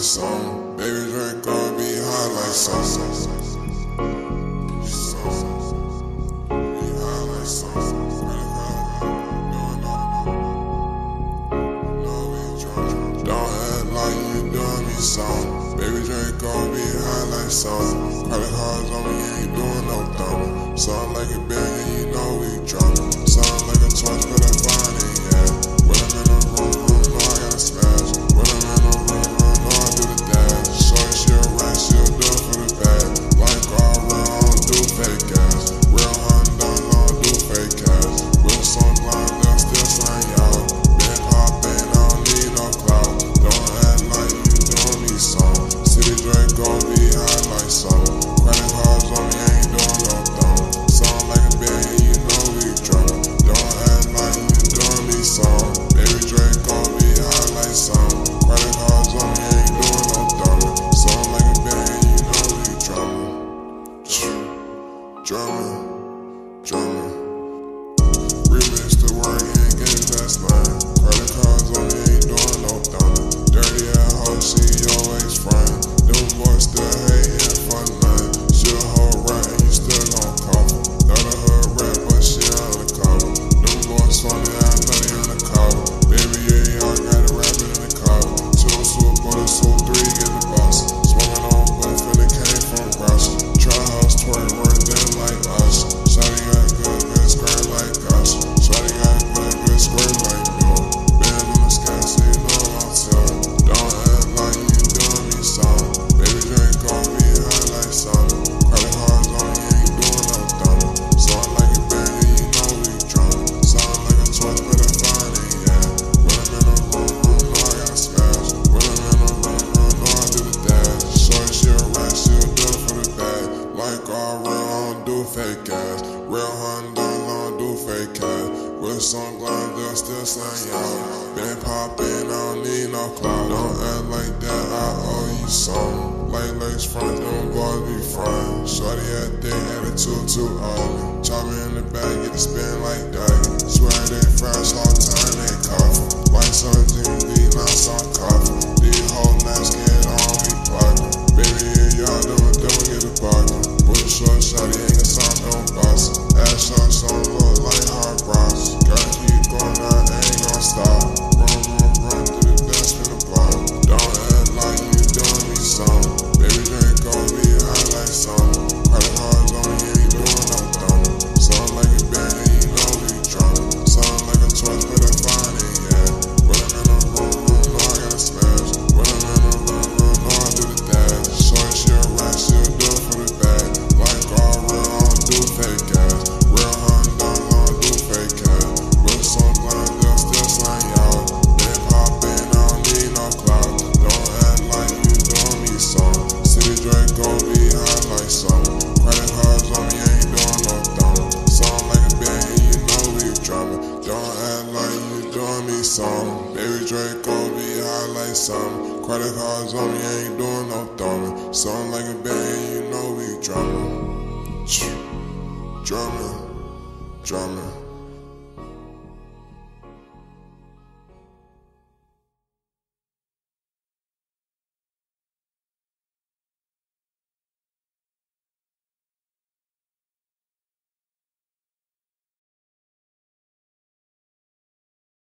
something. Baby drink gon' be high like something. Be high like something. Don't act like you doing me something. Baby drink gon' be high like something. Credit cards on me, ain't doing no thumbing. Sound like a billion, you know we drumming. Sound like a torch, but I'm fine, yeah. When I'm in the room, know I gotta smash. When I'm in the room, know I do the dash. Shorty, she a rat, she'll do it for the bag. Like all real, I don't do fake ass. Real Honda, I don't do fake cash. Real song blind, they'll still sign y'all. Been poppin', I don't need no clout. Don't act like you doing me something. City Drake gon' be high like something. Credit cards on me, ain't doing no thumbing. Sound like a billion, you know we drumming. Don't act like you doing me something. Baby Drake gon' be high like something. Credit cards on me, ain't doing no thumbing. Sound like a billion, you know we drumming. Drumming. Remix the word, ain't getting that line. Credit cards on me, ain't doing no thumbing. Dirty ass hoe, she your ex-friend. Them boys still hating for nothing. She a whole rat and you still gon' cough. Not a hood rat, but she undercover. Them boys funny, I know they undercover. Baby, yeah, y'all got it rapping in the cover. 2 suit, bullet suit, 3 get the boss. Smoking on both and it came from Russia. Try house twerk, work them like us. Shawty got good squirt like us. Shawty got good squirt like milk. Band on the sky, so you know what I'm telling. Don't act like you doing me something. Baby drink gon' be high like something. Credit cards on me, ain't doing no thumbing. Sound like a billion, you know we drumming. Sound like a torch, but I'm fine, yeah. When I'm in the room, know I gotta smash. When I'm in the room, know I do the dash. Shorty, she a rat, she'll do it for the bag. Like all real, I don't do fake ass. Real Honda, I don't do fake cash. With some glide, they'll still sign y'all. Been poppin', I don't need no clout. Don't act like that, I owe you something. Like legs front, them boys be front. Shorty had their attitude too ugly. Chop me in the back, get the spin like that. Swear they fresh all the time, they coffee. Like 17 beat, not some coffee. These whole nasty head on me plugging. Baby, yeah, y'all doing, get a bucket. Bush short, shawty ain't got something, don't bust. Ass short, some look like hard rocks. Gotta keep going, I ain't gon' stop. Run through the dust in the block. Don't act like you doing me something. Baby drink gon' be high like something. Credit cards on me, ain't doing no thumbing. Sound like a billion, you know we drumming. Sound like a torch, but I'm fine, yeah. When I'm in the room, know I gotta smash. When I'm in the room, know I do the dash. Shorty, she a rat, she'll do it for the bag. Like all real, I don't do fake ass. Real Honda, I don't do fake cash. With some blind, they'll still sign y'all. Been poppin', I don't need no clout. Don't act like you doing me something. City Drake gon' be high like something. Credit cards on me, ain't doing no thumbing. Sound like a billion, you know we drumming. Don't act like you doing me something. Baby Drake gon' be high like something. Credit cards on me, ain't doing no thumbing. Sound like a billion, you know we drumming. Drumming.